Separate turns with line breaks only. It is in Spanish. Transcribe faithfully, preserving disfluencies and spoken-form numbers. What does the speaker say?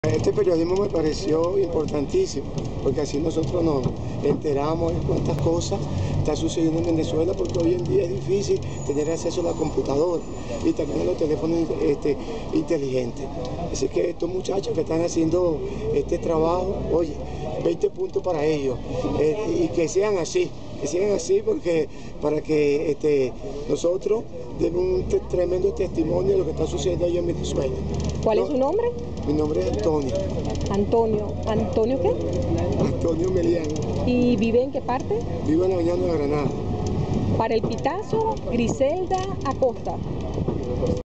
Este periodismo me pareció importantísimo, porque así nosotros nos enteramos de cuántas cosas están sucediendo en Venezuela, porque hoy en día es difícil tener acceso a la computadora y también a los teléfonos este, inteligentes. Así que estos muchachos que están haciendo este trabajo, oye, veinte puntos para ellos, eh, y que sean así, que sigan así, porque para que este, nosotros demos un tremendo testimonio de lo que está sucediendo allá en Venezuela.
¿Cuál
¿No?
es su nombre?
Mi nombre es Antonio.
Antonio. ¿Antonio qué?
Antonio Meliano.
¿Y vive en qué parte?
Vivo en la Avenida Nueva Granada.
Para el Pitazo, Griselda Acosta.